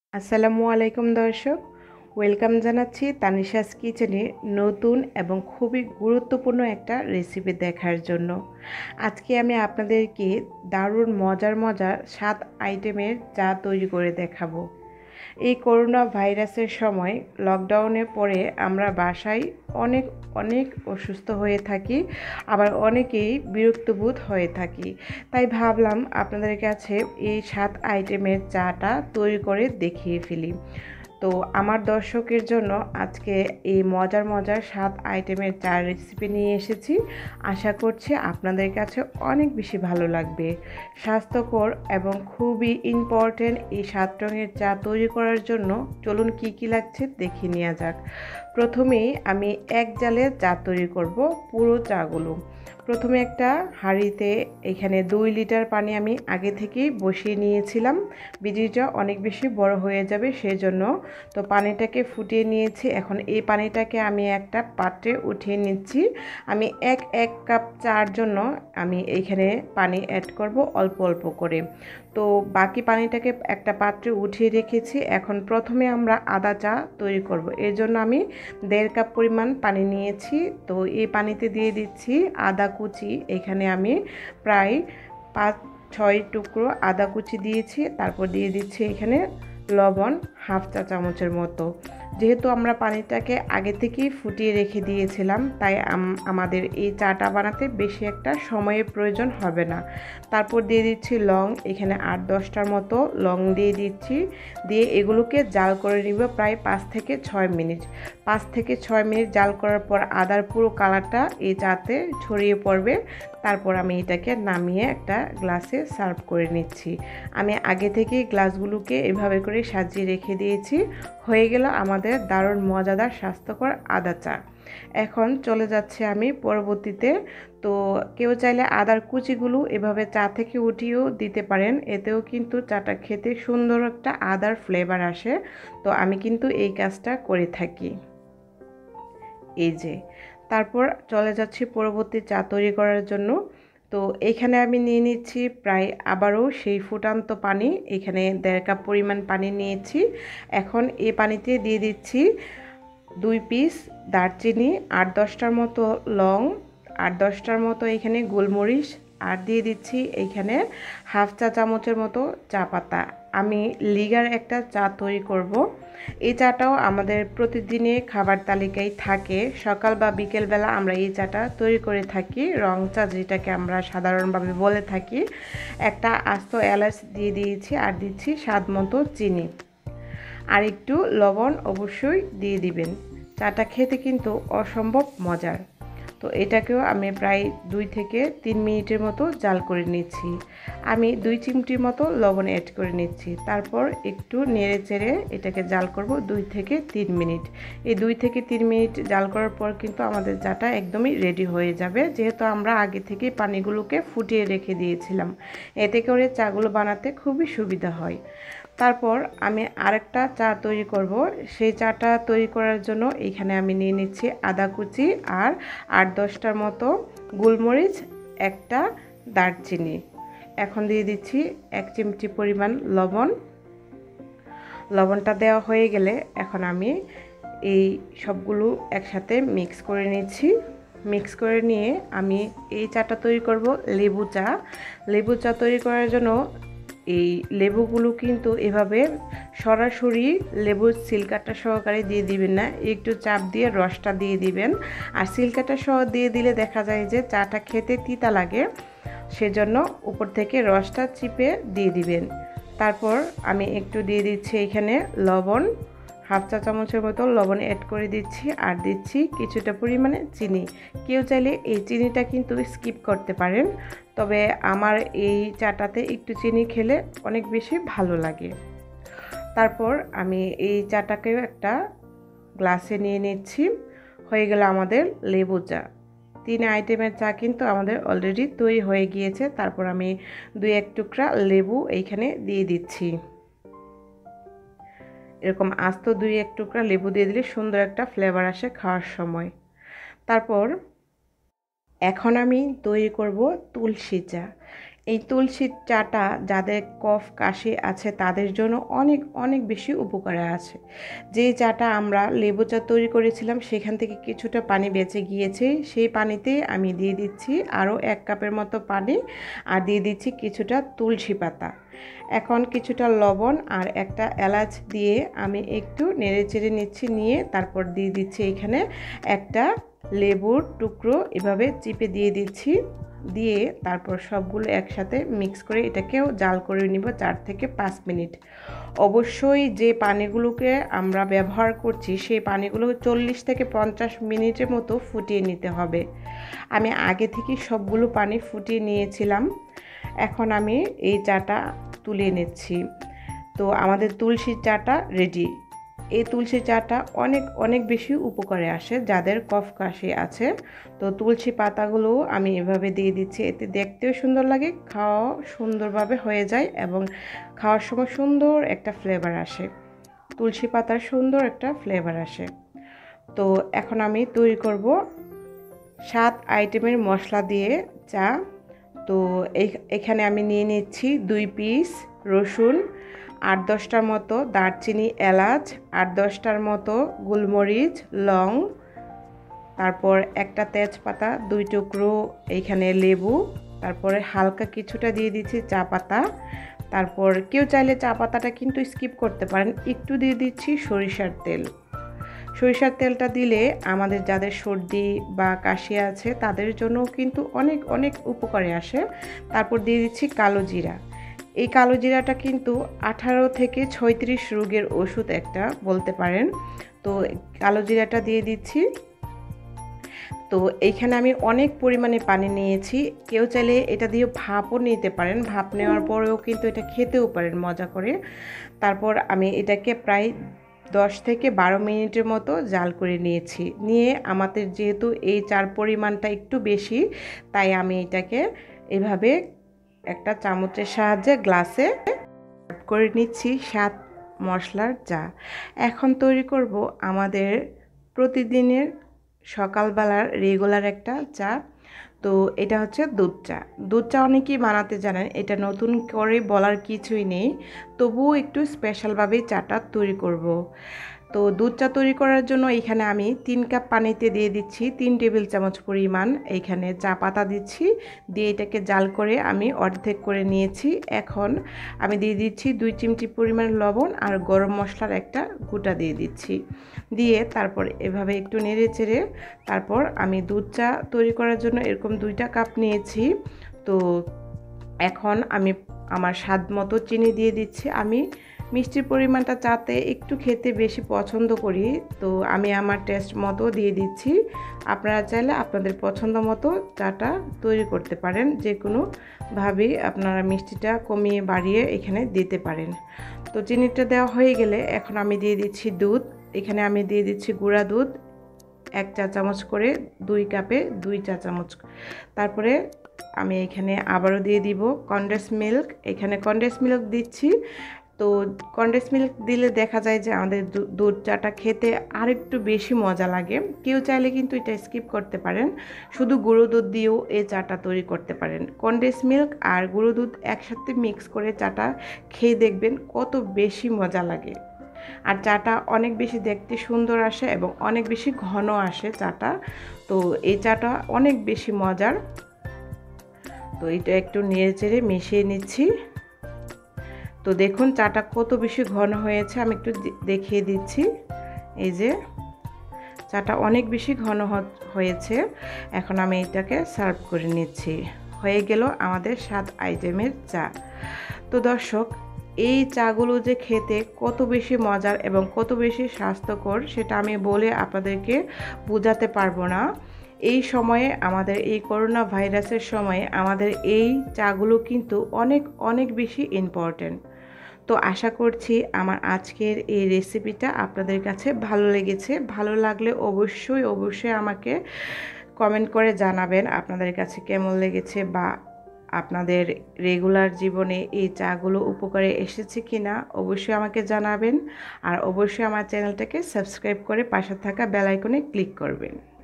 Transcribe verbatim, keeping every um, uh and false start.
আসসালামু আলাইকুম দর্শক, ওয়েলকাম জানাচ্ছি তানিশাস কিচেনে নতুন এবং খুবই গুরুত্বপূর্ণ একটা রেসিপি দেখার জন্য। আজকে আমি আপনাদেরকে দারুণ মজার মজার সাত আইটেমের চা তৈরি করে দেখাবো। এই করোনা ভাইরাসের সময় লকডাউনে পরে আমরা বাসায় অনেক অনেক অসুস্থ হয়ে থাকি, আবার অনেকেই বিরক্তবোধ হয়ে থাকি। তাই ভাবলাম আপনাদের কাছে এই সাত আইটেমের চাটা তৈরি করে দেখিয়ে ফেলি। তো আমার দর্শকের জন্য আজকে এই মজার মজার সাত আইটেমের চার রেসিপি নিয়ে এসেছি। আশা করছি আপনাদের কাছে অনেক বেশি ভালো লাগবে। স্বাস্থ্যকর এবং খুবই ইম্পর্টেন্ট এই সাত রঙের চা তৈরি করার জন্য চলুন কি কি লাগছে দেখে নেওয়া যাক। প্রথমেই আমি এক জালে চা তৈরি করব পুরো চাগুলো। প্রথমে একটা হাঁড়িতে এখানে দুই লিটার পানি আমি আগে থেকেই বসিয়ে নিয়েছিলাম। ভিডিওটা অনেক বেশি বড় হয়ে যাবে সেজন্য। তো পানিটাকে ফুটিয়ে নিয়েছি। এখন এই পানিটাকে আমি একটা পাত্রে উঠিয়ে নিচ্ছি। আমি এক এক কাপ চার জন্য আমি এইখানে পানি অ্যাড করব অল্প অল্প করে। তো বাকি পানিটাকে একটা পাত্রে উঠিয়ে রেখেছি। এখন প্রথমে আমরা আদা চা তৈরি করব। এর জন্য আমি দেড় কাপ পরিমাণ পানি নিয়েছি। তো এই পানিতে দিয়ে দিচ্ছি আদা কুচি। এখানে আমি প্রায় পাঁচ ছয় টুকরো আদা কুচি দিয়েছি। তারপর দিয়ে দিচ্ছি এখানে লবণ হাফ চা চামচের মতো। যেহেতু আমরা পানিটাকে আগে থেকেই ফুটিয়ে রেখে দিয়েছিলাম, তাই আমাদের এই চাটা বানাতে বেশি একটা সময়ের প্রয়োজন হবে না। তারপর দিয়ে দিচ্ছি লং, এখানে আট দশটার মতো লং দিয়ে দিচ্ছি। দিয়ে এগুলোকে জাল করে নিব প্রায় পাঁচ থেকে ছয় মিনিট। পাঁচ থেকে ছয় মিনিট জাল করার পর আদার পুরো কালারটা এই চাতে ছড়িয়ে পড়বে। তারপর আমি এটাকে নামিয়ে একটা গ্লাসে সার্ভ করে নিচ্ছি। আমি আগে থেকেই গ্লাসগুলোকে এভাবে করে সাজিয়ে রেখে দিয়েছি। হয়ে গেল আমাদের দারুণ মজাদার স্বাস্থ্যকর আদা চা। এখন চলে যাচ্ছে আমি পরবর্তীতে। তো কেউ চাইলে আদার কুচিগুলো এভাবে চা থেকে উঠিয়েও দিতে পারেন, এতেও কিন্তু চাটা খেতে সুন্দর একটা আদার ফ্লেভার আসে। তো আমি কিন্তু এই কাজটা করে থাকি। এই যে তারপর চলে যাচ্ছি পরবর্তী চা তৈরি করার জন্য। তো এখানে আমি নিয়ে নিচ্ছি প্রায় আবারও সেই ফুটান্ত পানি। এখানে দেড় কাপ পরিমাণ পানি নিয়েছি। এখন এই পানিতে দিয়ে দিচ্ছি দুই পিস দারচিনি, আট দশটার মতো লং, আট দশটার মতো এখানে গোলমরিচ, আর দিয়ে দিচ্ছি এইখানে হাফ চা চামচের মতো চা পাতা। আমি লিগার একটা চা তৈরি করব। এই চাটাও আমাদের প্রতিদিনের খাবার তালিকায় থাকে। সকাল বা বিকেলবেলা আমরা এই চাটা তৈরি করে থাকি, রং চা যেটাকে আমরা সাধারণভাবে বলে থাকি। একটা আস্ত এলাচ দিয়ে দিয়েছি, আর দিচ্ছি স্বাদ মতো চিনি, আর একটু লবণ অবশ্যই দিয়ে দিবেন। চাটা খেতে কিন্তু অসম্ভব মজার। তো এটাকেও আমি প্রায় দুই থেকে তিন মিনিটের মতো জাল করে নিচ্ছি। আমি দুই চিমটির মতো লবণ অ্যাড করে নিচ্ছি। তারপর একটু নেড়ে চেড়ে এটাকে জাল করব দুই থেকে তিন মিনিট। এই দুই থেকে তিন মিনিট জাল করার পর কিন্তু আমাদের চাটা একদমই রেডি হয়ে যাবে, যেহেতু আমরা আগে থেকে পানিগুলোকে ফুটিয়ে রেখে দিয়েছিলাম। এতে করে চাগুলো বানাতে খুবই সুবিধা হয়। তারপর আমি আরেকটা চা তৈরি করব। সেই চাটা তৈরি করার জন্য এখানে আমি নিয়ে নিচ্ছি আদা কুচি আর আট দশটার মতো গোলমরিচ, একটা দারচিনি। এখন দিয়ে দিচ্ছি এক চিমটি পরিমাণ লবণ। লবণটা দেওয়া হয়ে গেলে এখন আমি এই সবগুলো একসাথে মিক্স করে নিচ্ছি। মিক্স করে নিয়ে আমি এই চাটা তৈরি করব লেবু চা। লেবু চা তৈরি করার জন্য এই লেবুগুলো কিন্তু এভাবে সরাসরি লেবুর সিলকাটা সহকারে দিয়ে দিবেন না, একটু চাপ দিয়ে রসটা দিয়ে দিবেন। আর সিলকাটা সহ দিয়ে দিলে দেখা যায় যে চাটা খেতে তিতা লাগে, সেজন্য উপর থেকে রসটা চিপে দিয়ে দিবেন। তারপর আমি একটু দিয়ে দিচ্ছি এখানে লবণ, হাফ চা চামচের মতো লবণ অ্যাড করে দিচ্ছি, আর দিচ্ছি কিছুটা পরিমাণে চিনি। কেউ চাইলে এই চিনিটা কিন্তু স্কিপ করতে পারেন, তবে আমার এই চাটাতে একটু চিনি খেলে অনেক বেশি ভালো লাগে। তারপর আমি এই চাটাকেও একটা গ্লাসে নিয়ে নিচ্ছি। হয়ে গেল আমাদের লেবু চা। তিন আইটেমের চা কিন্তু আমাদের অলরেডি তৈরি হয়ে গিয়েছে। তারপর আমি দুই এক টুকরা লেবু এইখানে দিয়ে দিচ্ছি। এরকম আস্ত দুই এক টুকরা লেবু দিয়ে দিলে সুন্দর একটা ফ্লেভার আসে খাওয়ার সময়। তারপর এখন আমি তৈরি করব তুলসী চা। এই তুলসীর চাটা যাদের কফ কাশি আছে তাদের জন্য অনেক অনেক বেশি উপকারে আছে। যেই চাটা আমরা লেবু চা তৈরি করেছিলাম সেখান থেকে কিছুটা পানি বেঁচে গিয়েছে, সেই পানিতে আমি দিয়ে দিচ্ছি আরও এক কাপের মতো পানি, আর দিয়ে দিচ্ছি কিছুটা তুলসী পাতা। এখন কিছুটা লবণ আর একটা এলাচ দিয়ে আমি একটু নেড়ে চেড়ে নিচ্ছি, নিয়ে তারপর দিয়ে দিচ্ছি এখানে একটা লেবুর টুকরো এভাবে চিপে দিয়ে দিচ্ছি, দিয়ে তারপর সবগুলো একসাথে মিক্স করে এটাকেও জাল করে নিব চার থেকে পাঁচ মিনিট। অবশ্যই যে পানিগুলোকে আমরা ব্যবহার করছি সেই পানিগুলো চল্লিশ থেকে পঞ্চাশ মিনিটের মতো ফুটিয়ে নিতে হবে। আমি আগে থেকে সবগুলো পানি ফুটিয়ে নিয়েছিলাম। এখন আমি এই চাটা তুলে নিচ্ছি। তো আমাদের তুলসীর চাটা রেডি। এই তুলসী চাটা অনেক অনেক বেশি উপকারে আসে যাদের কফ কাশি আছে। তো তুলসী পাতাগুলো আমি এভাবে দিয়ে দিচ্ছি, এতে দেখতেও সুন্দর লাগে, খাওয়াও সুন্দরভাবে হয়ে যায় এবং খাওয়ার সময় সুন্দর একটা ফ্লেভার আসে, তুলসী পাতার সুন্দর একটা ফ্লেভার আসে। তো এখন আমি তৈরি করব সাত আইটেমের মশলা দিয়ে চা। তো এখানে আমি নিয়ে নিচ্ছি দুই পিস রসুন, আট দশটার মতো দারচিনি এলাচ, আট দশটার মতো গোলমরিচ লং, তারপর একটা তেজপাতা, দুই টুকরো এইখানে লেবু, তারপরে হালকা কিছুটা দিয়ে দিচ্ছি চা পাতা। তারপর কেউ চাইলে চা পাতাটা কিন্তু স্কিপ করতে পারেন। একটু দিয়ে দিচ্ছি সরিষার তেল। সরিষার তেলটা দিলে আমাদের যাদের সর্দি বা কাশি আছে তাদের জন্য কিন্তু অনেক অনেক উপকারে আসে। তারপর দিয়ে দিচ্ছি কালো জিরা। এই কালো জিরাটা কিন্তু আঠারো থেকে ছয়ত্রিশ রোগের ওষুধ একটা বলতে পারেন। তো কালো জিরাটা দিয়ে দিচ্ছি। তো এইখানে আমি অনেক পরিমাণে পানি নিয়েছি, কেউ চাইলে এটা দিয়ে ভাপও নিতে পারেন, ভাপ নেওয়ার পরেও কিন্তু এটা খেতেও পারেন মজা করে। তারপর আমি এটাকে প্রায় দশ থেকে বারো মিনিটের মতো জাল করে নিয়েছি। নিয়ে আমাদের যেহেতু এই চার পরিমাণটা একটু বেশি, তাই আমি এটাকে এভাবে একটা চামচের সাহায্যে গ্লাসে করে নিচ্ছি সাত মশলার চা। এখন তৈরি করব আমাদের প্রতিদিনের সকালবেলার রেগুলার একটা চা। তো এটা হচ্ছে দুধ চা। দুধ চা অনেকেই বানাতে জানেন, এটা নতুন করে বলার কিছুই নেই, তবুও একটু স্পেশালভাবেই চাটা তৈরি করব। তো দুধ চা তৈরি করার জন্য এখানে আমি তিন কাপ পানিতে দিয়ে দিচ্ছি তিন টেবিল চামচ পরিমাণ এইখানে চা পাতা দিচ্ছি, দিয়ে এটাকে জাল করে আমি অর্ধেক করে নিয়েছি। এখন আমি দিয়ে দিচ্ছি দুই চিমটি পরিমাণ লবণ আর গরম মশলার একটা গুঁটা দিয়ে দিচ্ছি, দিয়ে তারপর এভাবে একটু নেড়ে চেড়ে তারপর আমি দুধ চা তৈরি করার জন্য এরকম দুইটা কাপ নিয়েছি। তো এখন আমি আমার স্বাদ মতো চিনি দিয়ে দিচ্ছি। আমি মিষ্টির পরিমাণটা চাতে একটু খেতে বেশি পছন্দ করি, তো আমি আমার টেস্ট মতো দিয়ে দিচ্ছি। আপনারা চাইলে আপনাদের পছন্দ মতো চাটা তৈরি করতে পারেন, যে কোনোভাবেই আপনারা মিষ্টিটা কমিয়ে বাড়িয়ে এখানে দিতে পারেন। তো চিনিটা দেওয়া হয়ে গেলে এখন আমি দিয়ে দিচ্ছি দুধ। এখানে আমি দিয়ে দিচ্ছি গুঁড়া দুধ এক চা চামচ করে, দুই কাপে দুই চা চামচ। তারপরে আমি এখানে আবারও দিয়ে দিব কনডেন্স মিল্ক। এখানে কনডেন্স মিল্ক দিচ্ছি। তো কনডেন্স মিল্ক দিলে দেখা যায় যে আমাদের দুধ চাটা খেতে আরেকটু বেশি মজা লাগে। কেউ চাইলে কিন্তু এটা স্কিপ করতে পারেন, শুধু গুঁড়ো দুধ দিয়েও এই চাটা তৈরি করতে পারেন। কনডেন্স মিল্ক আর গুঁড়ো দুধ একসাথে মিক্স করে চাটা খেয়ে দেখবেন কত বেশি মজা লাগে। আর চাটা অনেক বেশি দেখতে সুন্দর আসে এবং অনেক বেশি ঘন আসে চাটা। তো এই চাটা অনেক বেশি মজার। তো এটা একটু নেড়ে চেড়ে মিশিয়ে নিচ্ছি। তো দেখুন চাটা কত বেশি ঘন হয়েছে, আমি একটু দেখিয়ে দিচ্ছি। এই যে চাটা অনেক বেশি ঘন হয়েছে। এখন আমি এটাকে সার্ভ করে নিচ্ছি। হয়ে গেল আমাদের সাত আইটেমের চা। তো দর্শক, এই চাগুলো যে খেতে কত বেশি মজার এবং কত বেশি স্বাস্থ্যকর সেটা আমি বলে আপনাদেরকে বোঝাতে পারবো না। এই সময়ে আমাদের এই করোনা ভাইরাসের সময়ে আমাদের এই চাগুলো কিন্তু অনেক অনেক বেশি ইম্পর্ট্যান্ট। তো আশা করছি আমার আজকের এই রেসিপিটা আপনাদের কাছে ভালো লেগেছে। ভালো লাগলে অবশ্যই অবশ্যই আমাকে কমেন্ট করে জানাবেন আপনাদের কাছে কেমন লেগেছে, বা আপনাদের রেগুলার জীবনে এই চাগুলো উপকারে এসেছে কিনা অবশ্যই আমাকে জানাবেন। আর অবশ্যই আমার চ্যানেলটাকে সাবস্ক্রাইব করে পাশে থাকা বেল আইকনে ক্লিক করবেন।